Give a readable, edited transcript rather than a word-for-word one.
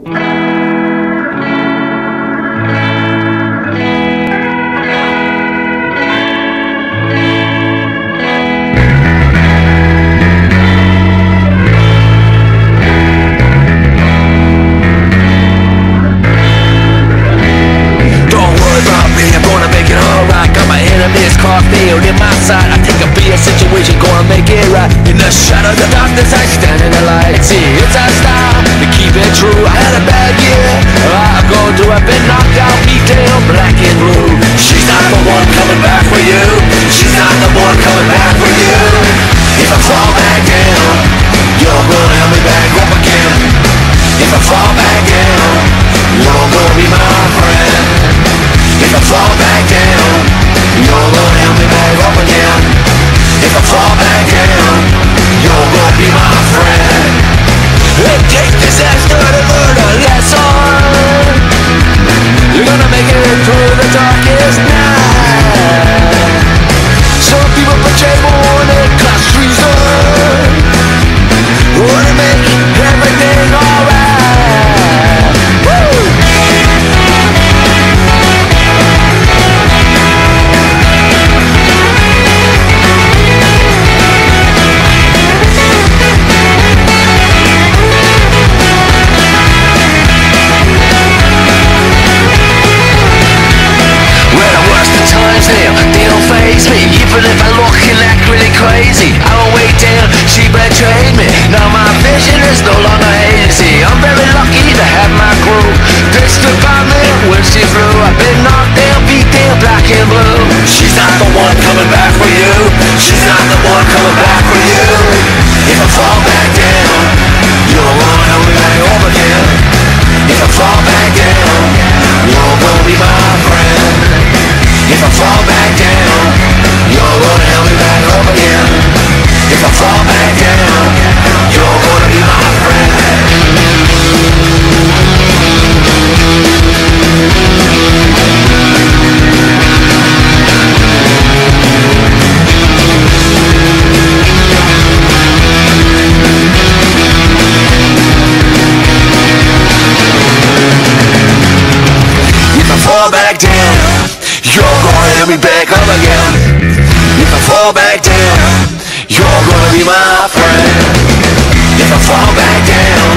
Field in my sight, I think I'll be a situation, gonna make it right. In the shadow of the darkness, I stand in the light. See, it's our style, to keep it true. I had a bad year, I go through, I've been knocked out, beat down, black and blue. She's not the one coming back for you. She's not the one coming back for you. If I fall back down, you're gonna help me back up again. If I fall back down, you're gonna be my friend. If I fall back down, you're gonna help me back up again. If I fall back down, you're gonna be my friend. It takes disaster to learn a lesson. You're gonna make it through the darkest night. Some people betray more than class treason. Wanna make everything alright. Woo! They don't faze me, even if I look and act really crazy. I won't wait down, she betrayed me. Now my vision is no longer hazy. I'm very lucky to have my crew. They stood by me when she flew. I've been knocked down, beat down, black and blue. She's not the one coming back for you. She's not the one coming back for you. If I fall back down, you're gonna help me back up again. If I fall back down, you're gonna be my friend. If I fall back down, you're gonna help me back up again. If I fall back down, you're gonna be my friend. If I fall back down, you're gonna help me back up again. If I fall back down, you're gonna be my friend. If I fall back down,